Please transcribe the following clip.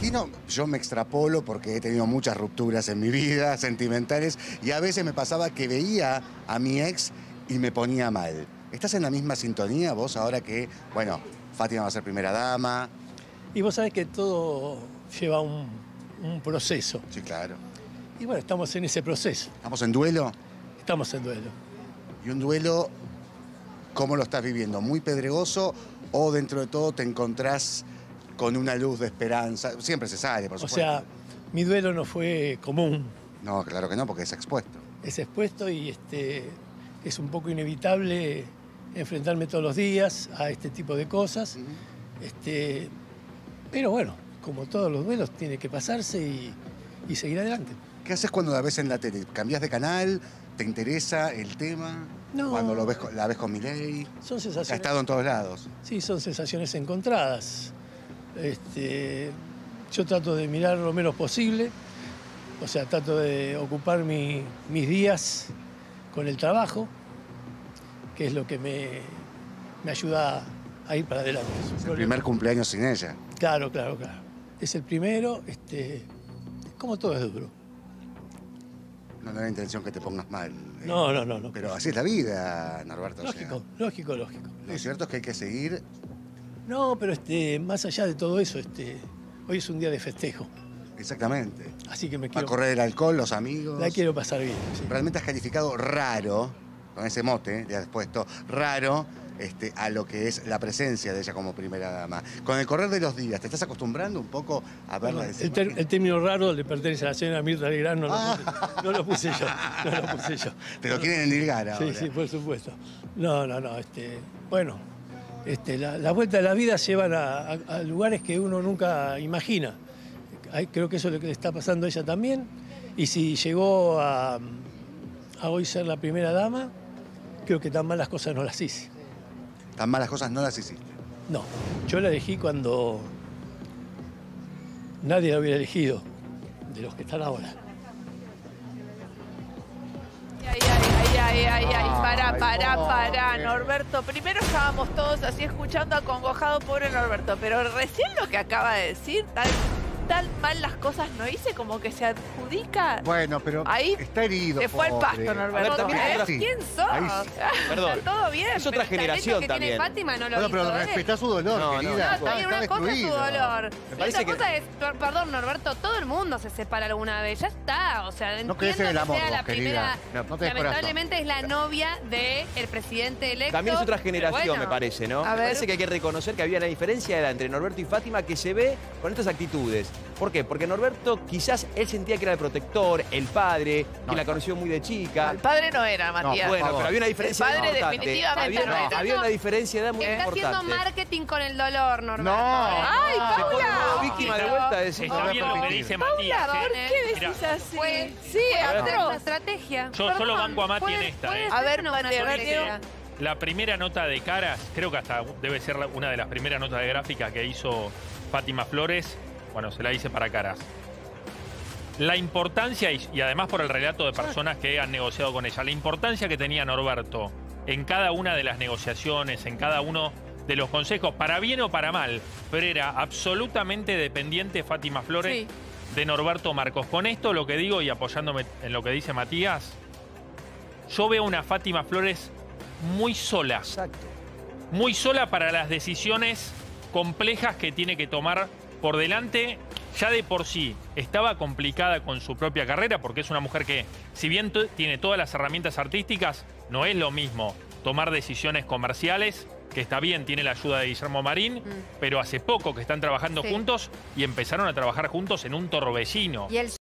imagino, yo me extrapolo porque he tenido muchas rupturas en mi vida, sentimentales, y a veces me pasaba que veía a mi ex y me ponía mal. ¿Estás en la misma sintonía vos ahora que, bueno, Fátima va a ser primera dama? Y vos sabés que todo lleva un proceso. Sí, claro. Y bueno, estamos en ese proceso. ¿Estamos en duelo? Estamos en duelo. ¿Y un duelo, cómo lo estás viviendo? ¿Muy pedregoso o dentro de todo te encontrás con una luz de esperanza? Siempre se sale, por supuesto. O sea, mi duelo no fue común. No, claro que no, porque es expuesto. Es expuesto y es un poco inevitable enfrentarme todos los días a este tipo de cosas. Pero bueno, como todos los duelos, tiene que pasarse y seguir adelante. ¿Qué haces cuando la ves en la tele? ¿Cambiás de canal? ¿Te interesa el tema? No. Cuando la ves con Milei. Son sensaciones. Ha estado en todos lados. Sí, son sensaciones encontradas. Yo trato de mirar lo menos posible. O sea, trato de ocupar mis días con el trabajo, que es lo que me ayuda a ir para adelante. Es el primer cumpleaños sin ella. Claro. Es el primero, como todo es duro. No era la intención que te pongas mal. No. Pero así es la vida, Norberto. Lógico. Lo cierto es que hay que seguir. No, pero más allá de todo eso, hoy es un día de festejo. Exactamente. Así que me Va a quiero... correr el alcohol, los amigos. La quiero pasar bien. Sí. Realmente has calificado raro, con ese mote, le has puesto raro a lo que es la presencia de ella como primera dama. Con el correr de los días, ¿te estás acostumbrando un poco a verla de esa imagen? El término raro le pertenece a la señora Mirta Legrand, no lo puse yo. Te lo quieren endilgar ahora. Sí, por supuesto. No. Bueno, la vuelta de la vida llevan a lugares que uno nunca imagina. Creo que eso es lo que le está pasando a ella también. Y si llegó a hoy ser la primera dama, creo que tan malas cosas no las hice. Tan malas cosas no las hiciste. No, yo la elegí cuando nadie la hubiera elegido, de los que están ahora. Pará, Norberto. Primero estábamos todos así escuchando acongojado, pobre Norberto, pero recién lo que acaba de decir, tal mal las cosas no hice, como que se adjudica. Bueno, pero ahí está herido. se fue al pasto, Norberto. ¿Quién sos? Perdón. Está todo bien. Es otra generación que también. tiene Fátima no lo Bueno, pero hizo, respetá su dolor, querida. No, está bien, una cosa es su dolor. Me Y parece otra que... cosa es, perdón, Norberto, todo el mundo se separa alguna vez. Ya está, o sea, No crees en el amor, sea la vos, querida. primera. No te des Lamentablemente es la novia del presidente electo. También es otra generación, Bueno, me parece, ¿no? A Me ver. parece que hay que reconocer que había una diferencia entre Norberto y Fátima que se ve con estas actitudes. ¿Por qué? Porque Norberto quizás él sentía que era el protector, el padre, que la conoció muy de chica. El padre no era, Matías. Bueno, pero había una diferencia El padre importante. definitivamente no era. Había una diferencia de edad muy Está importante. haciendo marketing con el dolor, Norberto. No. ¡Ay, Se pone Paula! modo víctima de vuelta de eso. Está bien lo que dice Matías. Paula, ¿por qué Mira, decís así? fue- Sí, Una atroz. estrategia. Yo solo banco a Mati en esta. A ver, una Mateo, estrategia. La primera nota de caras, creo que hasta debe ser una de las primeras notas de gráfica que hizo Fátima Flores. Bueno, se la hice para caras. La importancia, y además por el relato de personas que han negociado con ella, la importancia que tenía Norberto en cada una de las negociaciones, en cada uno de los consejos, para bien o para mal, pero era absolutamente dependiente Fátima Flores de Norberto Marcos. Con esto lo que digo y apoyándome en lo que dice Matías, yo veo una Fátima Flores muy sola. Exacto. Muy sola para las decisiones complejas que tiene que tomar por delante. Ya de por sí estaba complicada con su propia carrera porque es una mujer que, si bien tiene todas las herramientas artísticas, no es lo mismo tomar decisiones comerciales, que está bien, tiene la ayuda de Guillermo Marín, pero hace poco que están trabajando juntos y empezaron a trabajar juntos en un torbellino. Y él